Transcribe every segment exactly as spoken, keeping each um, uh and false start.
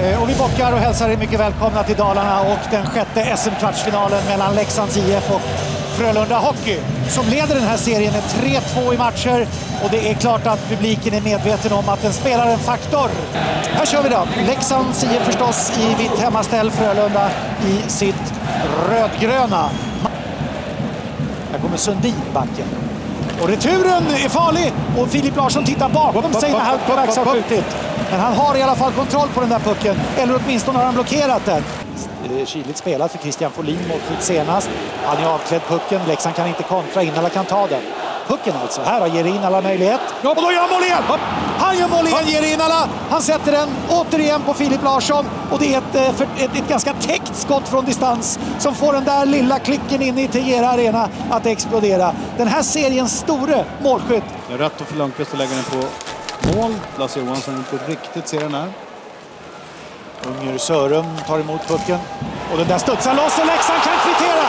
Och vi bockar och hälsar er mycket välkomna till Dalarna och den sjätte S M-kvartsfinalen mellan Leksands I F och Frölunda Hockey som leder den här serien med tre två i matcher, och det är klart att publiken är medveten om att den spelar en faktor. Här kör vi då. Leksands I F förstås i vitt hemmaställ, Frölunda i sitt rödgröna. Här kommer Sundin backen. Och returen är farlig och Filip Larsson tittar bakom sig när Halkbergs har skjutit. Men han har i alla fall kontroll på den där pucken, eller åtminstone har han blockerat den. Kyligt spelat för Christian Folin målskytt senast. Han är avklädd pucken, Leksand kan inte kontra, Innala kan ta den. Pucken alltså, här har Innala möjlighet. Och då gör han mål igen! Han gör mål igen, Innala. Han sätter den återigen på Filip Larsson. Och det är ett, ett, ett, ett ganska täckt skott från distans som får den där lilla klicken in i Tegera Arena att explodera. Den här seriens store målskytt. Det är rätt för Lundqvist att lägga den på mål. Lasse Johansson inte riktigt ser den här. Unger Sörum tar emot pucken. Och den där studsar loss och Leksand kan kvittera.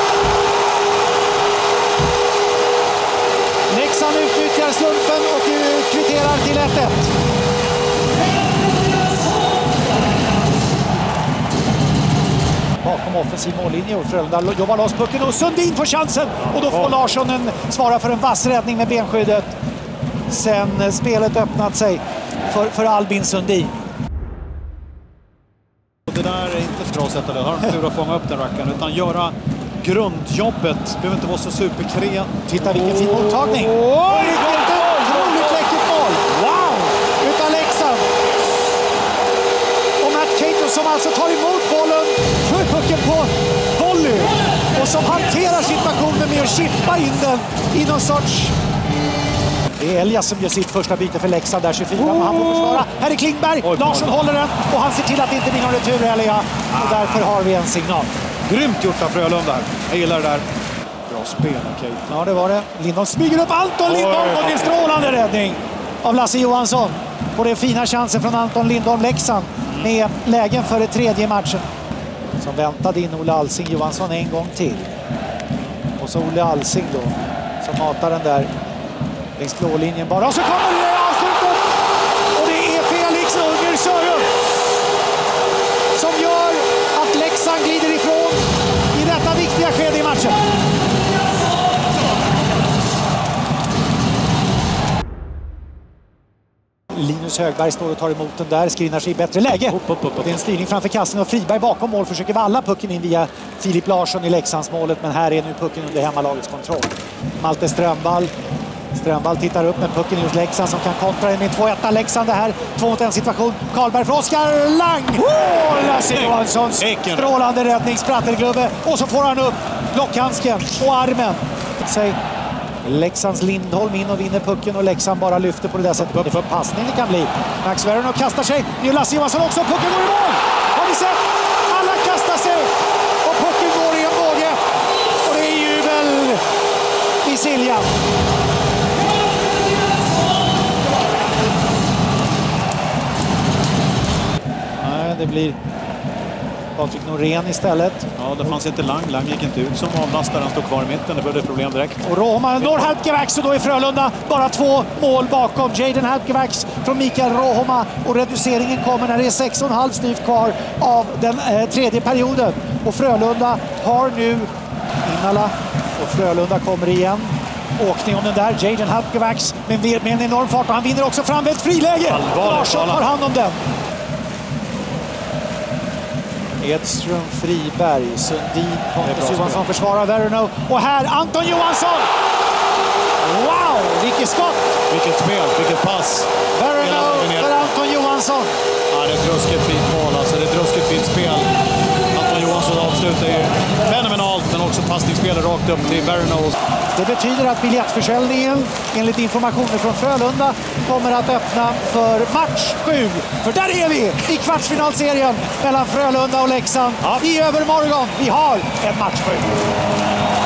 Leksand utnyttjar slumpen och kvitterar till ett ett. Bakom offensiv mållinje och Frölunda jobbar loss pucken och Sundin får chansen. Och då får Larsson en, svara för en vass räddning med benskyddet. Sen spelet öppnat sig för, för Albin Sundin. Det där är inte ett bra sätt, eller har han tur att fånga upp den rackaren, utan göra grundjobbet. Behöver inte vara så superkreativ. Titta vilken fin mottagning. Oj, vilket otroligt läckert mål. Wow! Utan Leksand. Och Matt Cato som alltså tar emot bollen för pucken på volley. Och som hanterar situationen med att chippa in den i någon sorts... Det är Elias som gör sitt första byte för Leksand där tjugofyra, men han får försvara. Här är Klingberg, Oj, Larsson håller den och han ser till att det inte blir någon retur, Elia. Och därför har vi en signal. Grymt gjort av Frölunda. Jag gillar det där. Bra spel, okej. Ja, det var det. Lindholm smyger upp Anton Lindholm och det är en strålande räddning av Lasse Johansson. Och det är fina chanser från Anton Lindholm, Leksand, med lägen för det tredje matchen. Som väntade in Olle Alsing Johansson en gång till. Och så Olle Alsing då, som matar den där längs blålinjen bara. Och så kommer det avslutet! Och det är Felix Unger Sörum som gör att Leksand glider ifrån i detta viktiga skede i matchen. Linus Högberg står och tar emot den där, skrinar sig i bättre läge. Upp, upp, upp, upp. Det är en styrning framför kassen och Friberg bakom mål försöker valla pucken in via Filip Larsson i Leksands målet, men här är nu pucken under hemmalagets kontroll. Malte Strömvall Strömvall tittar upp med pucken hos Leksand som kan kontra in i två ett. Leksand det här, två mot en situation. Karlberg för Oskar Lang. Oh, Lasse Johanssons strålande räddning, sprattelglubbe. Och så får han upp lockhandsken och armen. Säg Leksands Lindholm in och vinner pucken och Leksand bara lyfter på det där sättet. Det är för passning det kan bli. Max Werner kastar sig. Nu Lasse Johansson också. Pucken går i mål. Har ni sett? Alla kastar sig. Och pucken går i en båge. Och det är jubel i Siljan. Det blir Patrik Norén istället. Ja, det fanns inte Lang. Lang gick inte ut som avlastare. Han stod kvar i mitten. Det blev problem direkt. Och Rohoma når Halkevax och då är Frölunda bara två mål bakom. Jaden Halkevax från Mikael Rohoma. Och reduceringen kommer när det är sex och en halv snitt kvar av den eh, tredje perioden. Och Frölunda har nu Innala. Och Frölunda kommer igen. Åkning om den där. Jaden Halkevax med, med en enorm fart. Och han vinner också fram ett friläge. Larsson har hand om den. Edström, Friberg, Sundin, Pontus Johansson försvarar Verno. Och här Anton Johansson! Wow, vilket skott! Vilket spel, vilket pass! Verno för Anton Johansson. Ja, det är ett ruskigt fint mål, alltså. Det är ett ruskigt fint spel. Anton Johansson avslutar ju fenomenalt, men också passningsspelet rakt upp till Verno. Det betyder att biljettförsäljningen, enligt informationer från Frölunda, kommer att öppna för match sju. För där är vi i kvartsfinalserien mellan Frölunda och Leksand. Ja. I övermorgon. Vi har en match sju.